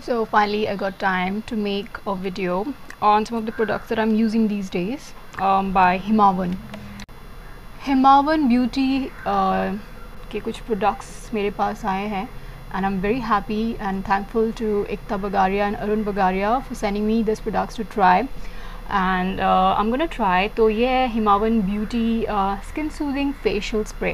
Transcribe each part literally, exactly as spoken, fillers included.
So finally I got time to make a video on some of the products that I'm using these days um, by Himavan. Himavan Beauty uh, के कुछ products मेरे पास आए हैं and I'm very happy and thankful to Ekta Bagaria and Arun Bagaria for sending me these products to try. And uh, I'm gonna try. तो ये है Himavan Beauty uh, Skin Soothing Facial Spray.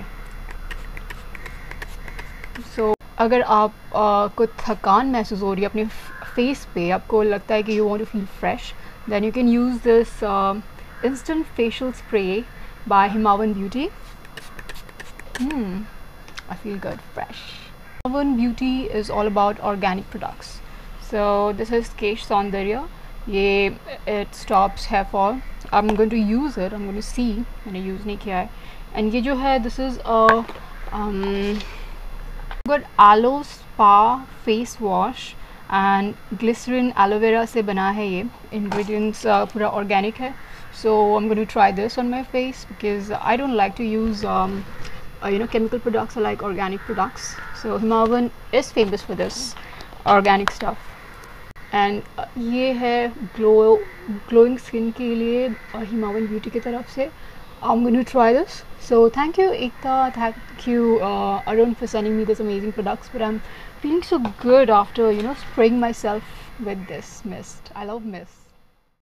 So अगर आप uh, को थकान महसूस हो रही है अपने फेस पे, आपको लगता है कि you want to feel fresh, then you can use this uh, instant facial spray by Himavan Beauty. Hmm, I feel good, fresh. Himavan Beauty is all about organic products. So this is Kesh Saundarya. ये it stops hair fall. I'm going to use it. I'm going to see. मैंने use नहीं किया है. And ये जो है, this is a um, got aloe spa face wash and glycerin aloe vera से बना है ये. Ingredients uh, पूरा organic है. So I'm going to try this on my face because I don't like to use um, uh, you know chemical products. I like organic products. So Himavan is famous for this organic stuff. And uh, ये है glow glowing skin के लिए uh, Himavan Beauty की तरफ से. I'm going to try this. So thank you Ekta, thank you uh, Arun for sending me these amazing products. But I'm feeling so good after you know spraying myself with this mist. I love mist.